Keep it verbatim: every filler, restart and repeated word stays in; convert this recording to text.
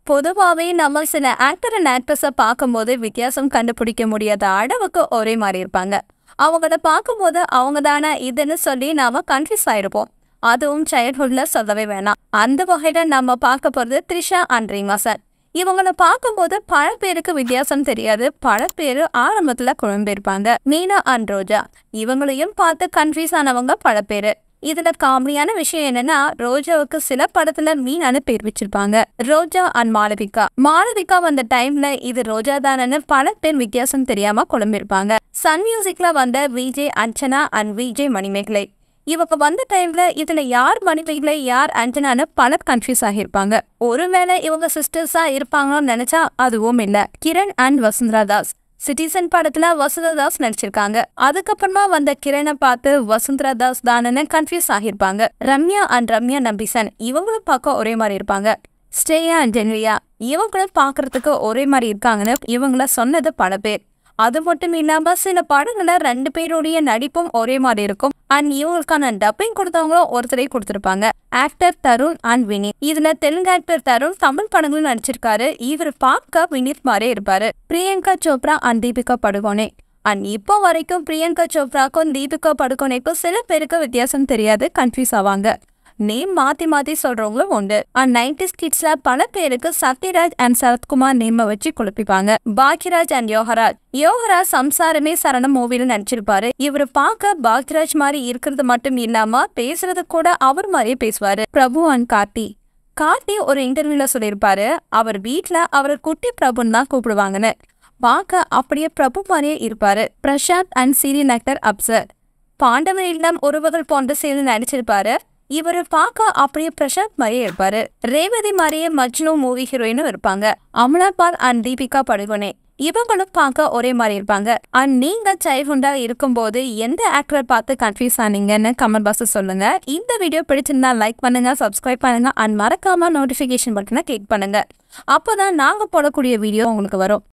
பொதுவாவே நம்ம சில ஆக்டர் அண்ட் ஆக்ட்ரஸை பார்க்கும்போது வித்தியாசம் கண்டுபிடிக்க முடியாத அளவுக்கு ஒரே மாதிரி இருப்பாங்க. அவங்கள பார்க்கும்போது அவங்க தானே இதுன்னு சொல்லி நாம கன்ஃபியூஸ் ஆயிருப்போம். அதுவும் சைல்ட்ஹுட்ல சொல்லவே வேணாம். அந்த வகையில நம்ம பார்க்க போறது த்ரிஷா அண்ட் ரீமா சார். இவங்கள பார்க்கும்போது பல பேருக்கு வித்தியாசம் தெரியாது. பல பேரு ஆரம்பத்துல குழம்பிருப்பாங்க. மீனா அண்ட் ரோஜா இவங்களையும் பார்த்து கன்ஃபியூஸ் ஆனவங்க பல பேரு. இதுல காமெடியான விஷயம் என்னன்னா, ரோஜாவுக்கு சில படத்துல மீனான்னு பேர் வச்சிருப்பாங்க. ரோஜா அண்ட் மாளவிகா மாளவிகா வந்த டைம்ல இது ரோஜா தானன்னு பல பேர் வித்தியாசம் தெரியாம குழம்பிருப்பாங்க. சன் மியூசிக்ல வந்த விஜய் அர்ச்சனா அண்ட் விஜய் மணிமேகலை இவங்க வந்த டைம்ல இதுல யார் மணிமேகலை யார் அஞ்சனான்னு பலர் கன்ஃபியூஸ் ஆகியிருப்பாங்க. ஒருவேளை இவங்க சிஸ்டர்ஸா இருப்பாங்கன்னு நினைச்சா அதுவும் இல்ல. கிரண் அண்ட் வசுந்தரா தாஸ் சிட்டிசன் படத்துல வசுந்தரா தாஸ் நடிச்சிருக்காங்க. அதுக்கப்புறமா வந்த கிரணை பார்த்து வசுந்தரா தாஸ் தானன்னு கன்ஃபியூஸ் ஆகியிருப்பாங்க. ரம்யா அண்ட் ரம்யா நம்பிசன் இவங்களும் பார்க்க ஒரே மாதிரி இருப்பாங்க. ஸ்ரேயா அண்ட் ஜென்ரியா இவங்களும் பாக்குறதுக்கு ஒரே மாதிரி இருக்காங்கன்னு இவங்கள சொன்னது பல பேர். அது மட்டும் இல்லாம சில படங்கள்ல ரெண்டு பேருடைய நடிப்பும் ஒரே மாதிரி இருக்கும். அண்ட் இவங்களுக்கான டப்பிங் கொடுத்தவங்களும் ஒருத்தரை கொடுத்திருப்பாங்க. Actor Tarun and Vineeth. இதுல தெலுங்கு ஆக்டர் தருண் தமிழ் படங்களும் நடிச்சிருக்காரு. இவர் பார்க்க வினீத் மாதிரியே இருப்பாரு. பிரியங்கா சோப்ரா அண்ட் தீபிகா படுகோனே அண்ட் இப்போ வரைக்கும் பிரியங்கா சோப்ராக்கும் தீபிகா படுகோனேக்கும் சில பேருக்கு வித்தியாசம் தெரியாது, கன்ஃபியூஸ் ஆவாங்க. நேம் மாத்தி மாத்தி சொல்றவங்களும் உண்டு. அண்ட் நைன்டிஸ் கிட்ஸ்ல பல பேருக்கு சத்யராஜ் அண்ட் சரத்குமார் நேம வச்சு குழப்பிப்பாங்க. பாக்யராஜ் அண்ட் யோகராஜ் யோகராஜ் சம்சாரமே சரணம் மூவில நடிச்சிருப்பாரு. இவரு பார்க்க பாக்யராஜ் மாதிரி இருக்கிறது மட்டும் இல்லாம பேசுறது கூட அவர் மாதிரியே பேசுவாரு. பிரபு அண்ட் கார்த்தி கார்த்தி ஒரு இன்டர்வியூல சொல்லியிருப்பாரு, அவர் வீட்டுல அவர் குட்டி பிரபுன்னு தான் கூப்பிடுவாங்கன்னு. பார்க்க அப்படியே பிரபு மாதிரியே இருப்பாரு. Prashanth and serial actor Absar Pandavar Illam Uravugal போன்ற சேர்ந்து நடிச்சிருப்பாரு. இவரு பார்க்க அப்படியே பிரசாந்த் மாதிரியே இருப்பாரு. ரேவதி மாதிரியே மஜ்னு மூவி ஹீரோயினும் இருப்பாங்க. அமலா பால் அண்ட் தீபிகா படுகோனே இவங்களும் பார்க்க ஒரே மாதிரி இருப்பாங்க. அண்ட் நீங்க சைல்ட்ஹுட்டா இருக்கும் போது எந்த ஆக்டரை பார்த்து கன்ஃபியூஸ் ஆனீங்கன்னு கமெண்ட் பாக்ஸ் சொல்லுங்க. இந்த வீடியோ பிடிச்சிருந்தா லைக் பண்ணுங்க, சப்ஸ்கிரைப் பண்ணுங்க அண்ட் மறக்காம நோட்டிபிகேஷன் பட்டனை கிளிக் பண்ணுங்க. அப்போதான் நாங்க போடக்கூடிய வீடியோ உங்களுக்கு வரும்.